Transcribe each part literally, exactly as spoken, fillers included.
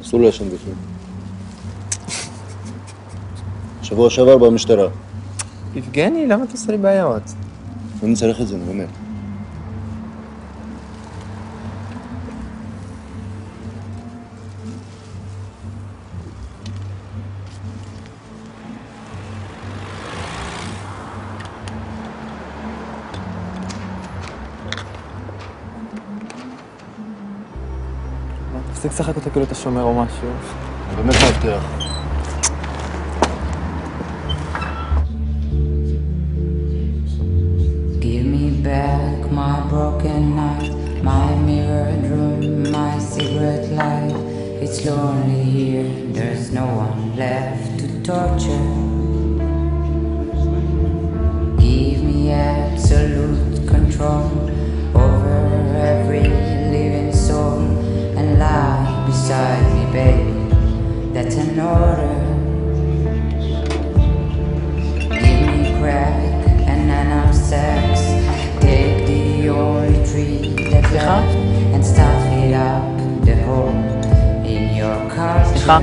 אסור לעשן בפנים. שבוע שעבר במשטרה. יבגני, למה אתה עושה לי בעיות? אני צריך את זה, אני אומר. תפסיק לשחק אותה כאילו אתה שומר או משהו. אני באמת מבטיח. Give me back my broken night, my mirrored room, my cigarette light. It's lonely here, there's no one left to torture. Give me absolute control over every living soul and lie beside me, baby. That's an order. Give me crack and anal sex. Take the only tree that left and stuff it up the hole in your culture.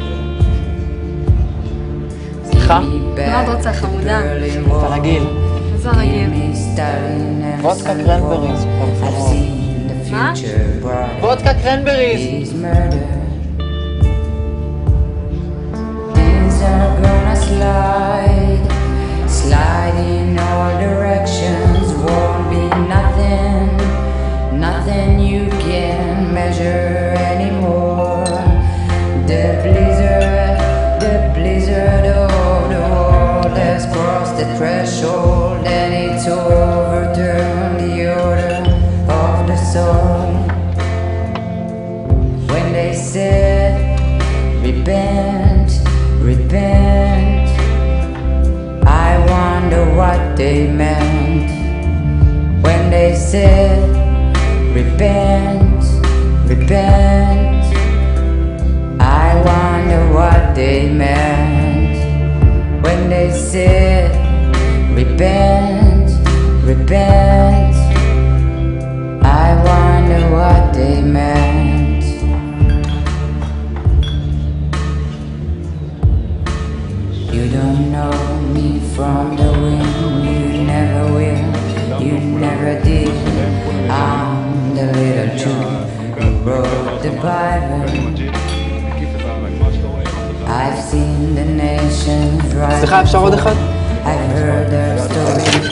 סליחה? מה את רוצה, חמודה? אתה רגיל. איזה רגיל? וודקה קרנבריז. מה? וודקה קרנבריז. Things are gonna slide, slide in all directions. Won't be nothing, nothing you can measure anymore. The blizzard, the blizzard of the world has crossed the threshold and it's overturned the order of the soul. When they said repent, repent, I wonder what they meant. When they said repent, repent, I wonder what they meant. When they said repent, repent, I wonder what they meant. You don't know me from the wind, you never will, you never did. I'm the little Jew who wrote the Bible. I've seen the nations rise. סליחה, אפשר עוד אחד? I've heard their stories.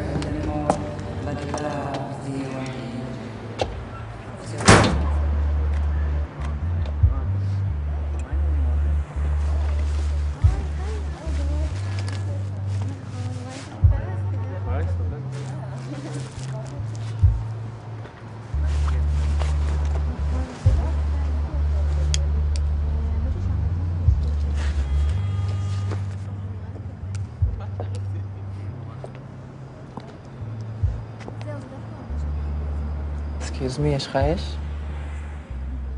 Excuse me, יש לך אש?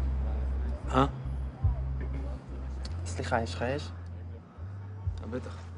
אה? סליחה, יש לך אש? בטח.